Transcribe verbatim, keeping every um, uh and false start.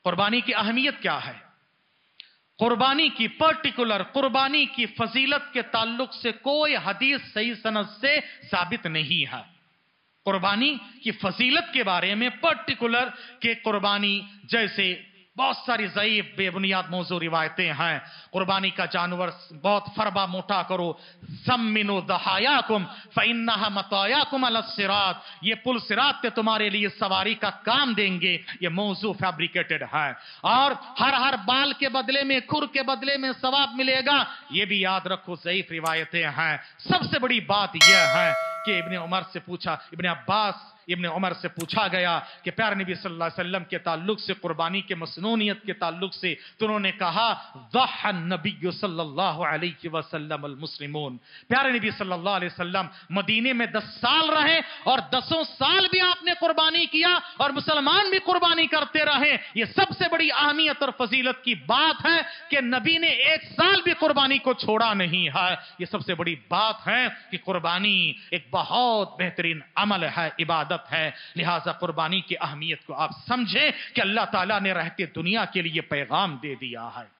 قربانی کی اہمیت کیا ہے؟ قربانی کی پرٹیکولر قربانی کی فضیلت کے تعلق سے کوئی حدیث صحیح سند سے ثابت نہیں ہے۔ قربانی کی فضیلت کے بارے میں پرٹیکولر کہ قربانی جیسے بہت ساری ضعیف بے بنیاد موضوع روایتیں ہیں۔ قربانی کا جانور بہت فربا موٹا کرو، سمنو ضحایاکم فانھا مطایاکم علی الصراط، یہ پل صراط پہ تمہارے لیے سواری کا کام دیں گے، یہ موضوع فیبریکیٹڈ ہے۔ اور ہر ہر بال کے بدلے میں کھر کے بدلے میں ثواب ملے گا، یہ بھی یاد رکھو ضعیف روایتیں ہیں۔ سب سے بڑی بات یہ ہے کہ ابن عمر سے پوچھا ابن عباس ابن عمر سے پوچھا گیا کہ پیارے نبی صلی اللہ علیہ وسلم کے تعلق سے قربانی کے مسنونیت کے تعلق سے، تو انہوں نے کہا ضحى النبی صلی اللہ علیہ وسلم المسلمون، پیارے نبی صلی اللہ علیہ وسلم مدینے میں دس سال رہے اور دسوں سال بھی آپ نے قربانی کیا اور مسلمان بھی قربانی کرتے رہے۔ یہ سب سے بڑی اہمیت اور فضیلت کی بات ہے کہ نبی نے ایک سال بھی قربانی کو چھوڑا نہیں ہے۔ یہ سب سے بڑی بات ہے کہ قربانی ایک بہت بہترین عمل ہے، عبادت ہے۔ لہذا قربانی کی اہمیت کو آپ سمجھیں کہ اللہ تعالیٰ نے رہتے دنیا کے لیے پیغام دے دیا ہے۔